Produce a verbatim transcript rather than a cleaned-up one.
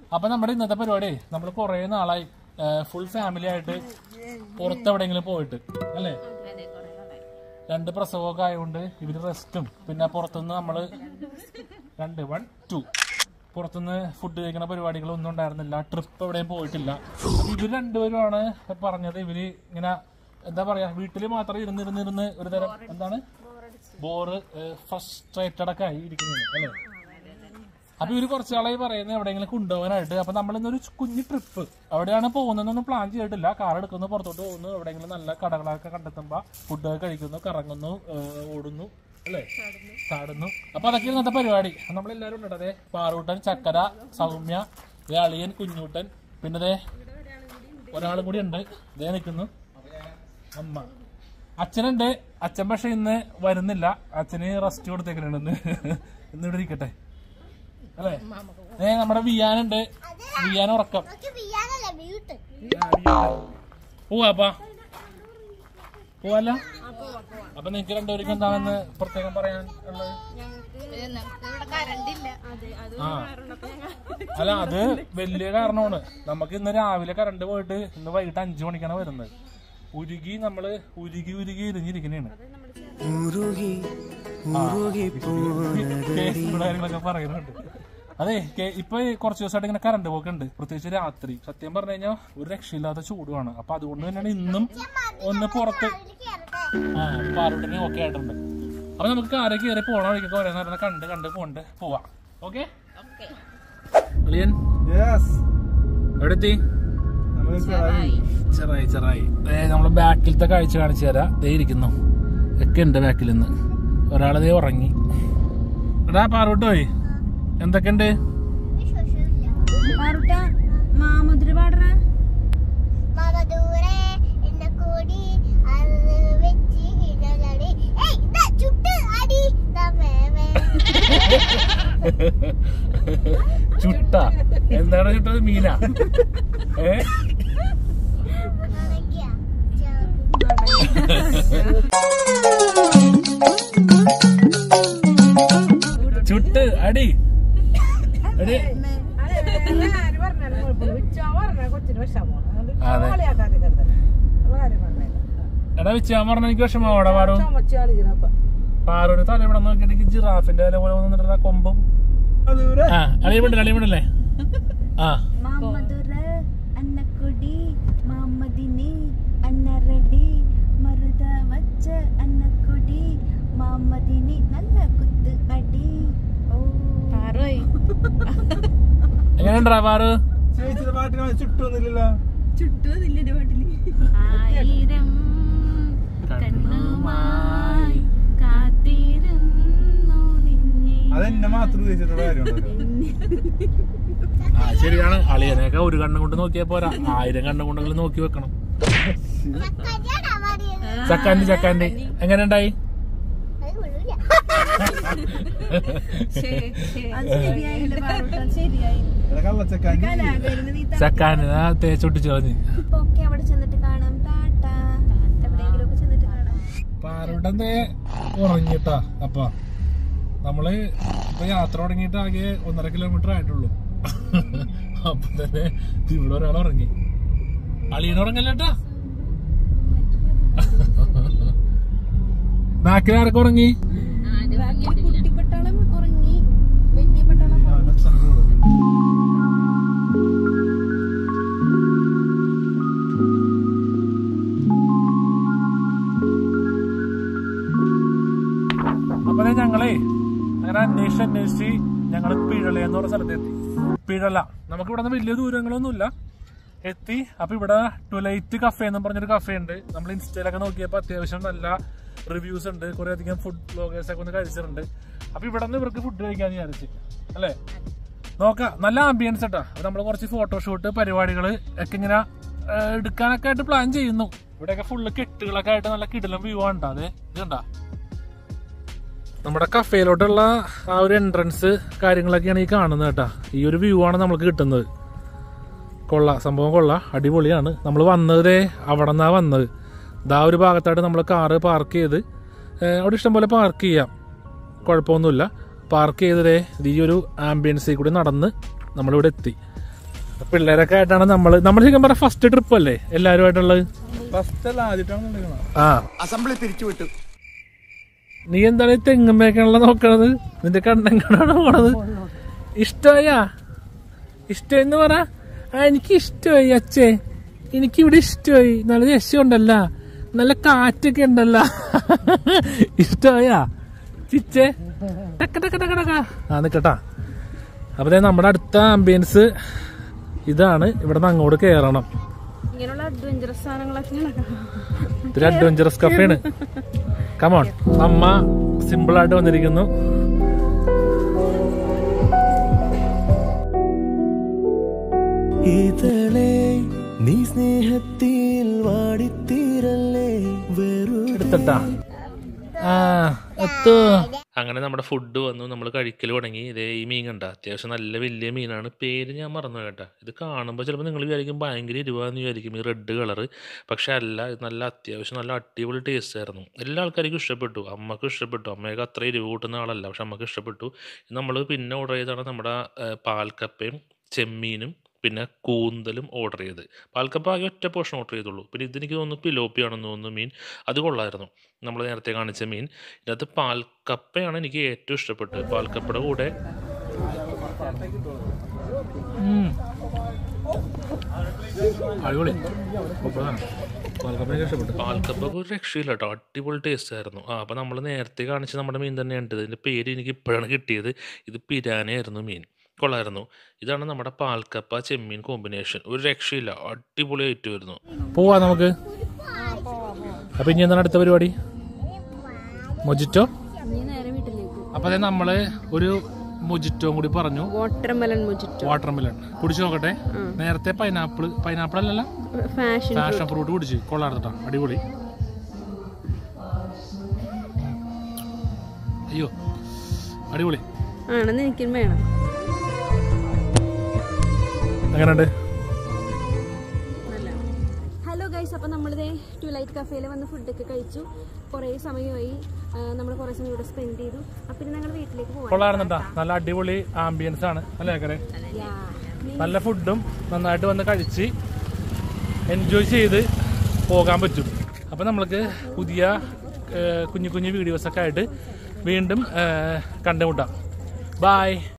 അപ്പൊ നമ്മുടെ ഇന്നത്തെ പരിപാടി നമ്മൾ കുറെ നാളായി ഫുൾ ഫാമിലി ആയിട്ട് പുറത്തെവിടെയെങ്കിലും പോയിട്ട് അല്ലേ. രണ്ട് പ്രസവമൊക്കെ ആയതുകൊണ്ട് ഇവര് റെസ്റ്റും പിന്നെ പുറത്തുനിന്ന് നമ്മള് രണ്ട് വൺ ടു പുറത്തുനിന്ന് ഫുഡ് കഴിക്കുന്ന പരിപാടികളൊന്നും ഉണ്ടായിരുന്നില്ല. ട്രിപ്പ് എവിടെയും പോയിട്ടില്ല. ഇവര് രണ്ടുപേരുമാണ് പറഞ്ഞത് ഇവര് ഇങ്ങനെ എന്താ പറയാ വീട്ടില് മാത്രം ഇരുന്നിരുന്നിരുന്ന് ഒരു തരം എന്താണ് ബോറ് ഫ്രസ്ട്രേറ്റഡ് ഒക്കെ ആയി ഇരിക്കുന്നത് അല്ലേ. അപ്പൊ ഇവര് കുറച്ചാളായി പറയുന്നത് എവിടെയെങ്കിലും കൊണ്ടുപോകാനായിട്ട്. അപ്പൊ നമ്മളിന്നൊരു കുഞ്ഞു ട്രിപ്പ് എവിടെയാണ് പോകുന്നതെന്നൊന്നും പ്ലാൻ ചെയ്തിട്ടില്ല. കാർ എടുക്കുന്നു, പുറത്തോട്ട് പോകുന്നു, എവിടെയെങ്കിലും നല്ല കടകളൊക്കെ കണ്ടെത്തുമ്പോ ഫുഡ് കഴിക്കുന്നു, കറങ്ങുന്നു, ഓടുന്നു അല്ലേ, ചാടുന്നു. അപ്പൊ അതൊക്കെ ഇന്നത്തെ പരിപാടി. നമ്മളെല്ലാരും ഉണ്ട്. അതെ പാറൂട്ടൻ, ചക്കര, സൗമ്യ, അളിയൻ, കുഞ്ഞൂട്ടൻ, പിന്നെ ദേ ഒരാളും കൂടി ഉണ്ട്. ദേ നിൽക്കുന്നു അമ്മ. അച്ഛനുണ്ട്. അച്ഛൻ പക്ഷെ ഇന്ന് വരുന്നില്ല. അച്ഛന് റെസ്റ്റ് കൊടുത്തേക്കുന്നുണ്ട്. ഇന്ന് ഇവിടെ ഇരിക്കട്ടെ അല്ലേ. ഏ നമ്മുടെ വിയാനുണ്ട്. വിയാൻ ഉറക്കം പോവാപ്പാ പോവല്ല. അപ്പൊ നിങ്ങക്ക് രണ്ടുപേർക്കും എന്താണെന്ന് പ്രത്യേകം പറയാൻ ഉള്ളത്? ആ അല്ല അത് വലിയ കാരണമാണ്. നമുക്ക് ഇന്ന് രാവിലെ കറണ്ട് പോയിട്ട് ഇന്ന് വൈകിട്ട് അഞ്ചു മണിക്കാണ് വരുന്നത്. ഉരുകി നമ്മള് ഉരുകി ഉരുകി ഇരിഞ്ഞിരിക്കണേണ്. കാര്യങ്ങളൊക്കെ പറയുന്നുണ്ട്. അതെ ഇപ്പൊ കുറച്ച് ദിവസമായിട്ട് ഇങ്ങനെ കറണ്ട് പോക്കുണ്ട്, പ്രത്യേകിച്ച് രാത്രി. സത്യം പറഞ്ഞു കഴിഞ്ഞാൽ ഒരു രക്ഷയില്ലാത്ത ചൂടുമാണ്. അപ്പൊ അതുകൊണ്ട് തന്നെയാണ് ഇന്നും ഒന്ന് പുറത്ത് ആ പാറുട്ടിന് ഓക്കെ ആയിട്ടുണ്ട്. അപ്പൊ നമുക്ക് കാരെ കയറി പോണ വഴിക്കൊക്കെ ഓരോ നേരം കണ്ട് കണ്ട് പോണ്ട് പോവാം. ഓക്കെ അളിയൻ എവിടെ എത്തി? ചെറായി ചെറായി നമ്മള് ബാക്കിലത്തെ കാഴ്ച കാണിച്ചു തരാം. ദേ ഇരിക്കുന്നു ഒക്കെ ഉണ്ട് ബാക്കിൽ നിന്ന്. ഒരാളതേ ഉറങ്ങി. എടാ പാറൂട്ട് പോയി എന്തൊക്കെയുണ്ട്? ചുട്ട എന്താണ് ചുട്ടത്? മീന ഏ ചുട്ട് അടി അടി. എടാ വെച്ചാൻ പറഞ്ഞ എനിക്ക് വിഷമാവോടെ പാറു. പാറുവിന് തല ഇവിടെ നോക്കിയിട്ട് ജിറാഫിന്റെ തല പോലെ വന്നിട്ടുള്ള കൊമ്പും. ആ അളിയമിണ്ടല്ലേ അളിയമിണ്ടല്ലേ. ആ എങ്ങനെയുണ്ടാ പാറു? ആ ശരിയാണ്. അളിയനെയൊക്കെ ഒരു കണ്ണും കൊണ്ട് നോക്കിയാ പോരാ, ആയിരം കണ്ണും കൊണ്ടെങ്കിലും നോക്കി വെക്കണം. ചക്കാൻഡി ചക്കാൻഡി എങ്ങനെ ഉണ്ടായി? ചക്കാന് തേച്ചൊട്ടിച്ചു കളഞ്ഞ്. പാറുട്ടന്റെ ഉറങ്ങിട്ടാ. അപ്പൊ നമ്മള് ഇപ്പൊ യാത്ര തുടങ്ങിയിട്ട് ആകെ ഒന്നര കിലോമീറ്റർ ആയിട്ടുള്ളൂ. അപ്പൊ തന്നെ ഇവിടെ ഒരാൾ ഉറങ്ങി. അളിയനുറങ്ങല്ലേട്ടാ. ബാക്കിൽ ആരൊക്കെ ഉറങ്ങി? അപ്പൊ ഞങ്ങളേ അങ്ങനെ അന്വേഷിച്ച് അന്വേഷിച്ച് ഞങ്ങള് പിഴല എന്ന് പറഞ്ഞ സ്ഥലത്ത് എത്തി. പിഴല നമുക്ക് ഇവിടെ നിന്ന് വലിയ ദൂരങ്ങളൊന്നുമില്ല, എത്തി. അപ്പൊ ഇവിടെ ട്വലൈറ്റ് കഫേ എന്ന് പറഞ്ഞൊരു കഫേ ഉണ്ട്. നമ്മൾ ഇൻസ്റ്റയിലൊക്കെ നോക്കിയപ്പോ അത്യാവശ്യം നല്ല റിവ്യൂസ് ഉണ്ട്. കുറെ അധികം ഫുഡ് ബ്ലോഗേഴ്സ് ഒക്കെ ഒന്ന് കഴിച്ചിട്ടുണ്ട്. അപ്പൊ ഇവിടെ നിന്ന് ഇവർക്ക് ഫുഡ് കഴിക്കാന്ന് വിചാരിച്ച് അല്ലേ. നോക്കാം, നല്ല ആംബിയൻസ് കേട്ടോ. നമ്മൾ കുറച്ച് ഫോട്ടോഷൂട്ട് പരിപാടികള് ഒക്കെ ഇങ്ങനെ എടുക്കാനൊക്കെ ആയിട്ട് പ്ലാൻ ചെയ്യുന്നു. ഇവിടെയൊക്കെ ഫുള്ള് കെട്ടുകളൊക്കെ ആയിട്ട് നല്ല കിടിലം വ്യൂ ആണ്. അതെ ഇത് കണ്ടാ നമ്മുടെ കഫേയിലോട്ടുള്ള ആ ഒരു എൻട്രൻസ് കാര്യങ്ങളൊക്കെയാണ് ഈ കാണുന്നത് കേട്ടാ. ഈ ഒരു വ്യൂ ആണ് നമുക്ക് കിട്ടുന്നത്. കൊള്ള സംഭവം കൊള്ള അടിപൊളിയാണ്. നമ്മൾ വന്നത് അവിടെ നിന്നാണ് വന്നത്. ഇതാ ഒരു ഭാഗത്തായിട്ട് നമ്മൾ കാറ് പാർക്ക് ചെയ്ത് അവിടെ ഇഷ്ടംപോലെ പാർക്ക് ചെയ്യാം, കുഴപ്പമൊന്നുമില്ല. പാർക്ക് ചെയ്തതേ ഈ ഒരു ആംബിയൻസിൽ കൂടി നടന്ന് നമ്മളിവിടെ എത്തി. പിള്ളേരൊക്കെ ആയിട്ടാണ് നമ്മള് നമ്മൾ ശരിക്കും പറഞ്ഞ ഫസ്റ്റ് ട്രിപ്പ് അല്ലേ എല്ലാരുമായിട്ടുള്ളത്? ആ അസംബ്ലി പിരിച്ചുവിട്ടു. നീ എന്താണ് തെങ്ങുമ്പേക്കാണല്ലോ നോക്കണത്? നിന്റെ കണ്ണെങ്ങാണോ പോണത്? ഇഷ്ടമായാ? ഇഷ്ടമെന്ന് പറ. ആ എനിക്ക് ഇഷ്ടമായി അച്ഛേ, എനിക്കിവിടെ ഇഷ്ടമായി. നല്ല രസമുണ്ടല്ല, നല്ല കാറ്റൊക്കെ ഉണ്ടല്ല. ഇഷ്ടമായാ ചിച്ചേ? ടക്ക ടക്ക ടക്ക ടക്ക. ആ നിക്കട്ടാ. അപ്പൊ നമ്മുടെ അടുത്ത ആംബിയൻസ് ഇതാണ്. ഇവിടെ നിന്ന് അങ്ങോട്ട് കയറണം. ഇത്തിരി അഡ്വഞ്ചറസ് കഫേണ്. കമോൺ. അമ്മ സിമ്പിൾ ആയിട്ട് വന്നിരിക്കുന്നു. നീ സ്നേഹത്തിൽ വാടിത്തീരല്ലേ എടുത്തട്ടാ. ആ എത്തോ. അങ്ങനെ നമ്മുടെ ഫുഡ് വന്നു, നമ്മൾ കഴിക്കൽ തുടങ്ങി. ഇതേ ഈ മീൻ കണ്ട അത്യാവശ്യം നല്ല വലിയ മീനാണ്. പേര് ഞാൻ മറന്നു കേട്ടാ. ഇത് കാണുമ്പോൾ ചിലപ്പോൾ നിങ്ങൾ വിചാരിക്കും ഭയങ്കര ഇരുവാന്ന് വിചാരിക്കും, ഈ റെഡ് കളറ്. പക്ഷെ അല്ല, ഇത് നല്ല അത്യാവശ്യം നല്ല അടിപൊളി ടേസ്റ്റ് ആയിരുന്നു. എല്ലാ ആൾക്കാർക്കും ഇഷ്ടപ്പെട്ടു. അമ്മക്ക് ഇഷ്ടപ്പെട്ടു. അമ്മയൊക്കെ അത്ര എരിവ് കൂട്ടുന്ന ആളല്ല, പക്ഷെ അമ്മക്ക് ഇഷ്ടപ്പെട്ടു. നമ്മൾ പിന്നെ ഓർഡർ ചെയ്തതാണ് നമ്മുടെ പാൽക്കപ്പയും ചെമ്മീനും പിന്നെ കൂന്തലും ഓർഡർ ചെയ്ത്. പാൽക്കപ്പ ആകെ ഒറ്റ പോർഷൻ ഓർഡർ ചെയ്തുള്ളൂ. പിന്നെ ഇതെനിക്ക് തോന്നുന്നു പിലോപ്പിയാണെന്ന് തോന്നുന്നു മീൻ. അത് കൊള്ളായിരുന്നു, നമ്മൾ നേരത്തെ കാണിച്ച മീൻ. ഇതിനകത്ത് പാൽക്കപ്പയാണ് എനിക്ക് ഏറ്റവും ഇഷ്ടപ്പെട്ടത്. പാൽക്കപ്പയുടെ കൂടെ അടിപൊളി പാൽക്കപ്പ ഒരു രക്ഷയില്ല കേട്ടോ, അടിപൊളി ടേസ്റ്റ് ആയിരുന്നു. ആ അപ്പം നമ്മൾ നേരത്തെ കാണിച്ച നമ്മുടെ മീൻ തന്നെയാണ്. ഇതിൻ്റെ പേര് എനിക്ക് ഇപ്പോഴാണ് കിട്ടിയത്. ഇത് പിരാനയായിരുന്നു മീൻ. കൊള്ളായിരുന്നു. ഇതാണ് നമ്മുടെ പാൽക്കപ്പ ചെമ്മീൻ കോമ്പിനേഷൻ. ഒരു രക്ഷയില്ല, അടിപൊളി ഐറ്റം ആയിരുന്നു. പോവാ നമുക്ക്. അപ്പൊ ഇനി എന്താണ് അടുത്ത പരിപാടി? മൊജിറ്റോ. അപ്പൊ അതെ നമ്മള് ഒരു മൊജിറ്റോ കൂടി പറഞ്ഞു. Watermelon mojito. വാട്ടർമെലൺ കുടിച്ചു നോക്കട്ടെ. നേരത്തെ പൈനാപ്പിൾ പൈനാപ്പിൾ അല്ലല്ലോ, പാഷൻ ഫ്രൂട്ട് കുടിച്ചു. കൊള്ളാർന്നിട്ടാ, അടിപൊളി. അയ്യോ അടിപൊളി ആണെന്ന് എനിക്കും വേണം. എങ്ങനെയുണ്ട്? ഹലോ ഗൈസ്, അപ്പം നമ്മളിത് ട്വിലൈറ്റ് കഫേയിൽ വന്ന് ഫുഡൊക്കെ കഴിച്ചു. കുറേ സമയമായി, നമ്മൾ കുറേ സമയം ഇവിടെ സ്പെൻഡ് ചെയ്തു. അപ്പം ഇനി ഞങ്ങൾ വീട്ടിലേക്ക് പോകാം. കൊള്ളായിരുന്നുണ്ടാ, നല്ല അടിപൊളി ആംബിയൻസ് ആണ് അല്ലേ കരെ? നല്ല ഫുഡും നന്നായിട്ട് വന്ന് കഴിച്ച് എൻജോയ് ചെയ്ത് പോകാൻ പറ്റും. അപ്പം നമ്മൾക്ക് പുതിയ കുഞ്ഞു കുഞ്ഞു വീഡിയോസൊക്കെ ആയിട്ട് വീണ്ടും കണ്ടുമുട്ടാം. ബൈ.